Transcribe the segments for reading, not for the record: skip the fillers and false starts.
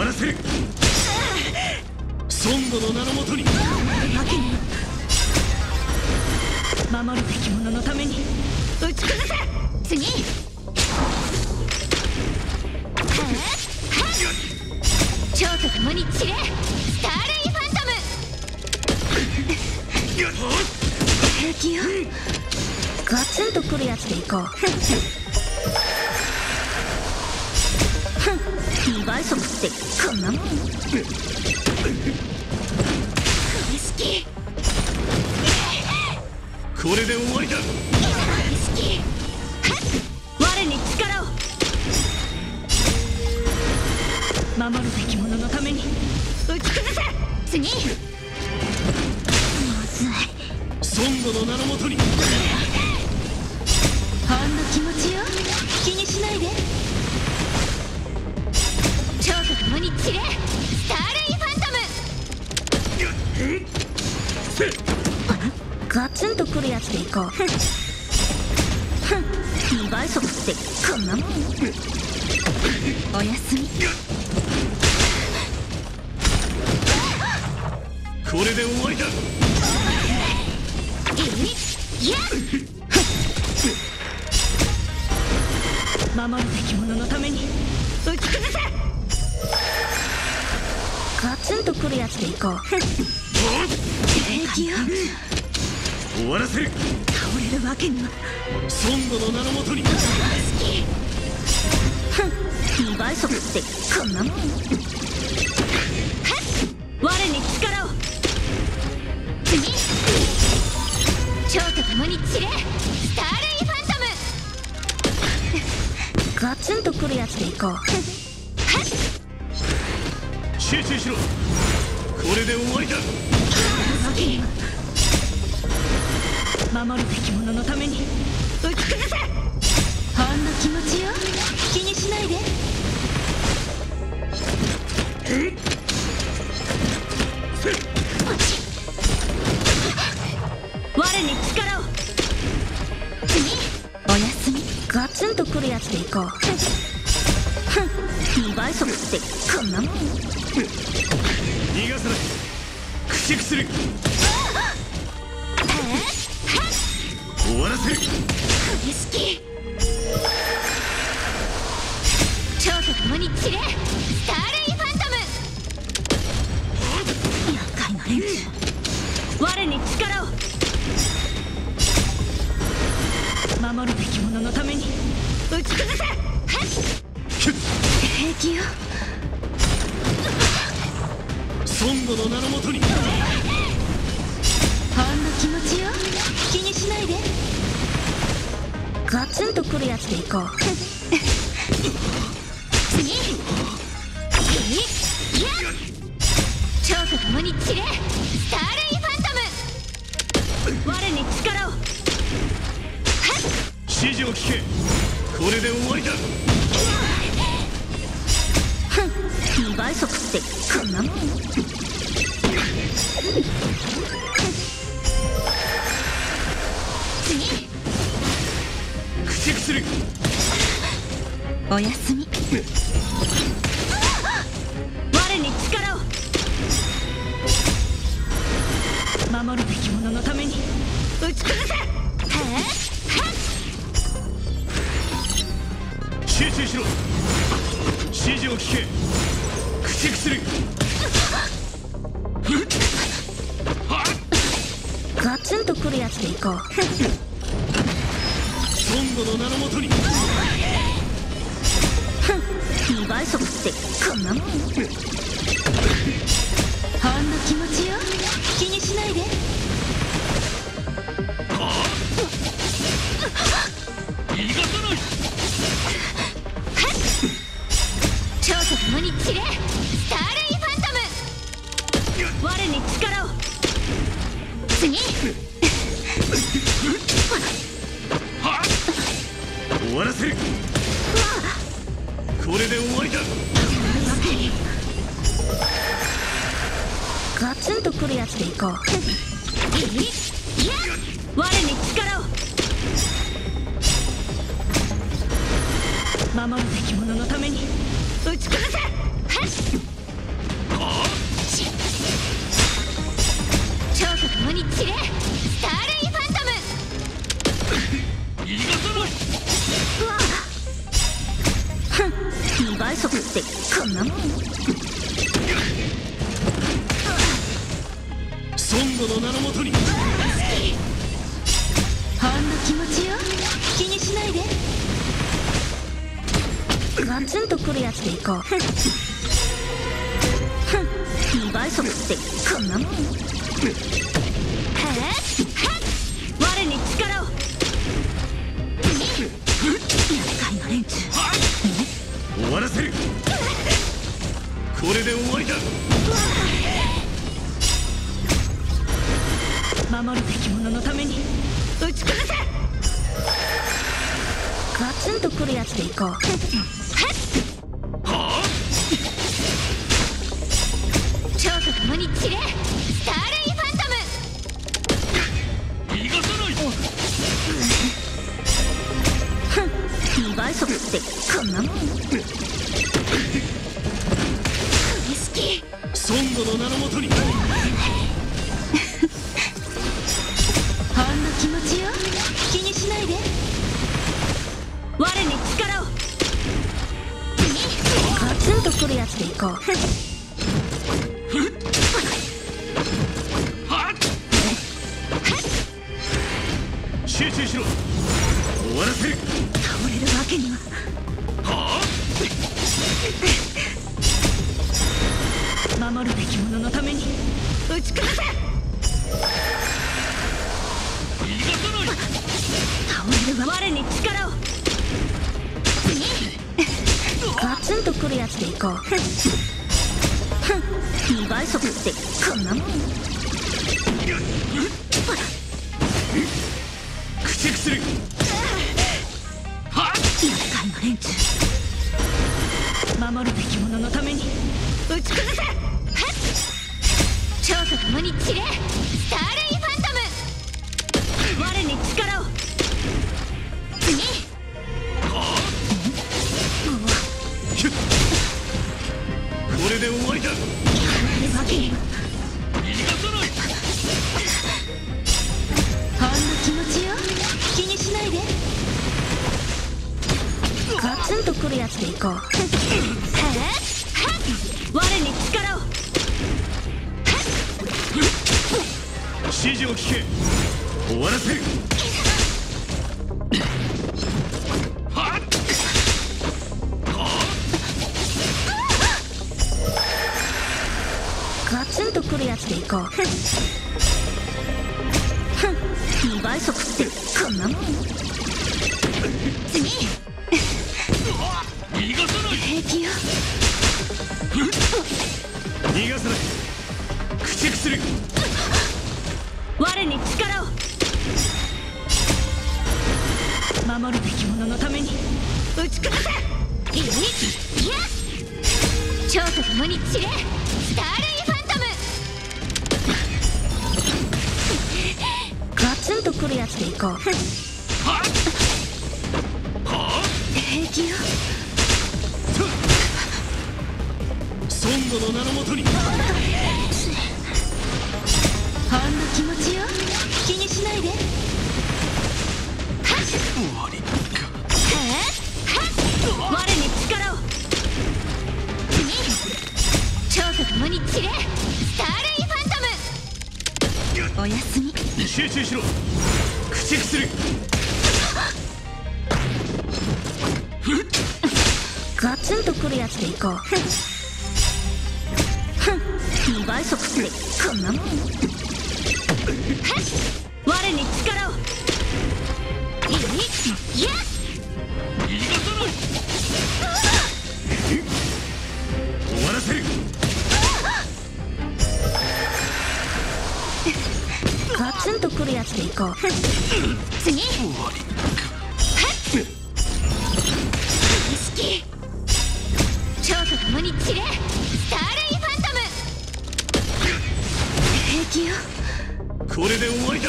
わらせる。孫悟の名のもとに守るべき者のために打ち崩せ。次蝶と共に散れ。スターレイファントム。平気よ。ガツンとくるやつでいこう。2倍速ってこんなもん。意識これで終わりだ。 意識我に力を。守るべき者のために打ち崩せ。次まずい。 孫悟の名のもとにほんの気持ちよ。気にしないで。蝶と共に散れ。スターレイファントム。ガツンとくるやつでいこう。2倍速ってこんなもん。おやすみ。 これで終わりだ。 守るべき者のために打ち崩せ。ガツンとくるやつでいこう。平気よ。 終わらせる。 倒れるわけには。 孫悟の名のもとに 2倍速ってこんなもん。我に力を。次蝶と共に散れ。スターレイファントム。ガツンとくるやつでいこう。 集中しろ。これで終わりだ。 守るべき者のために打ち崩せ。ほんの気持ちよ。気にしないで。我に力を。次おやすみ。ガツンとくるやつでいこう。2倍速ってこんなもん。 逃がさない。駆逐する。終わらせる。 意識蝶と共に散れ。スターレイファントム。厄介な連中。我に力を。守るべき者のために打ち崩せ。平気よ。 孫悟の名のもとにほんの気持ちよ。気にしないで。ガツンとくるやつでいこう。次蝶と共に散れ。スターレイファントム。我に力を。 指示を聞け。これで終わりだ。 2倍速ってこんなもん。次駆逐する。 おやすみ。我に力を。守るべき者のために打ち崩せ。 集中しろ。指示を聞け。駆逐する。 ガツンとくるやつでいこう。 孫悟の名のもとに 2倍速ってこんなもん。ほんの気持ちよ。気にしないで。 逃がさない。 蝶と共に散れ。スターレイファントム。我に力を。次終わらせる。これで終わりだ。 ガツンとくるやつでいこう。我に力を。守るべき者のために打ち崩せ。 速ってこんなもん。 孫悟の名のもとに。 ほんの気持ちよ、気にしないで。ガツンとくるやつでいこう。2倍速ってこんなもん。我に力を。厄介な連中。 終わらせる。これで終わりだ。 守るべき者のために打ち崩せ。ガツンとくるやつでいこう。超と共に散れ、スターレイファントム。 逃がさない。 2倍速ってこんなもん。 孫悟の名のもとに。 ほんの気持ちよ、気にしないで。我に力を。ガツンとくるやつでいこう。 集中しろ。終わらせる。 倒れるわけには。守るべき者のために打ち崩せ。倒れるわ。我に力を。ガツンとくるやつでいこう。2倍速ってこんなもん。 駆逐する。 厄介な連中。守るべき者のために打ち崩せ。超と共に散れ、スターレイファントム。我に力を。 これで終わりだ。 やめるわけには。 逃がさない。 ほんの気持ちよ、気にしないで。ガツンとくるやつでいこう。我に力を。 指示を聞け。終わらせる。 ガツンとくるやつでいこう。2倍速ってこんなもん。次。 逃がさない。 平気よ。 逃がさない。駆逐する。 我に力を。守るべき者のために打ち崩せ。いや、超と共に散れ、スターレイファントム。ガツンとくるやつでいこう。平気よ。 孫悟の名のもとに。 ほんの気持ちよ、気にしないで。 終わりか。 我に力を。超と共に散れ、スターレイファントム。おやすみ。 集中しろ。駆逐する。 ガツンとくるやつでいこう。2倍速ってこんなもん。我に力を。いや、 逃がさない。終わらせる。 ガツンとくるやつでいこう。次。 終わりか。 意識。超と共に散れ、スターレイファントム。平気よ。 これで終わりだ。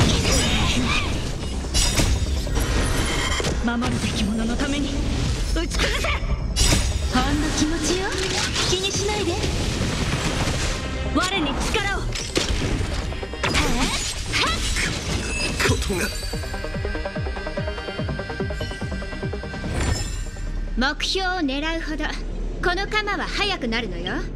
守るべき者のために打ち崩せ。ほんの気持ちよ、気にしないで。我に力を。 ことが。 目標を狙うほどこの鎌は速くなるのよ。